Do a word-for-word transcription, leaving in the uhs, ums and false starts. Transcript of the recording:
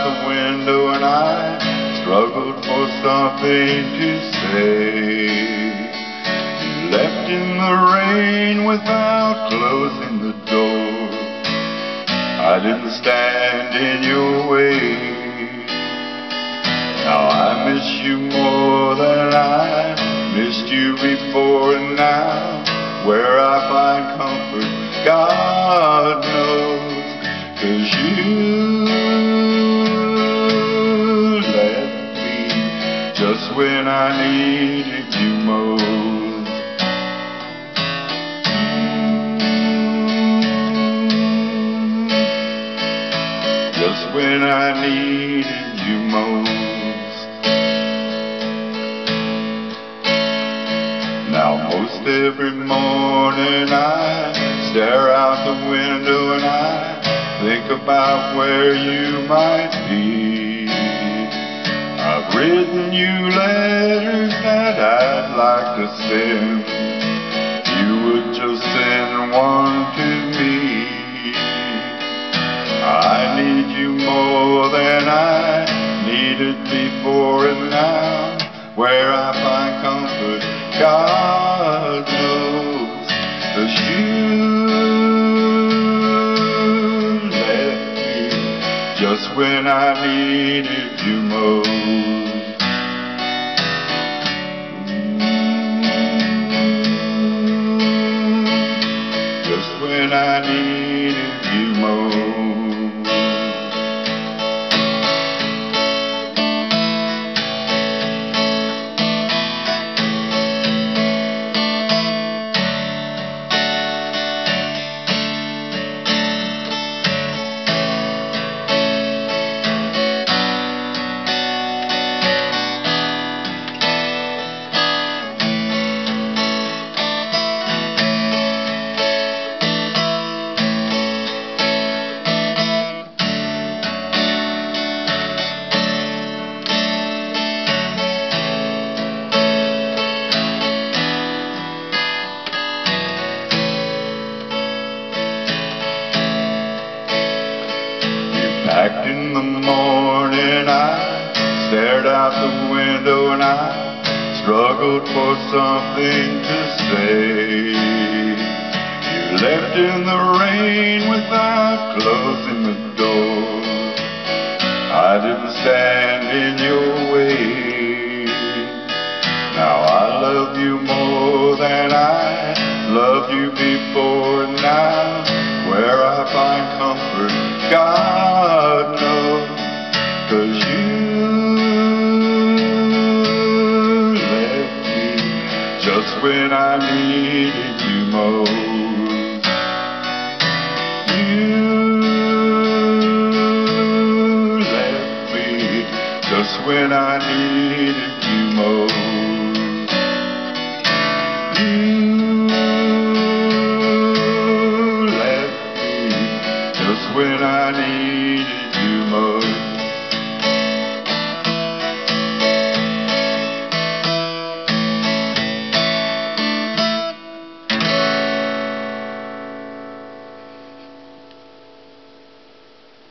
the window and I struggled for something to say. You left in the rain without closing the door. I didn't stand in your way. Now I miss you more than I missed you before, and now where I find comfort, God knows, 'cause you left me just when I needed you most. Just when I needed you most. Now most every morning I stare out the window and I think about where you might be. I've written you letters that I'd like to send. You would just send one to me. I need you more than I needed before, and now where I find comfort, God knows, 'cause you left me just when I needed you most. Just when I needed you most. Back in the morning I stared out the window and I struggled for something to say. You left in the rain without closing the door. I didn't stand in your way. Now I love you more than I loved you before, and now where I find comfort, God knows, 'cause you left me just when I needed you most. You left me just when I needed you most.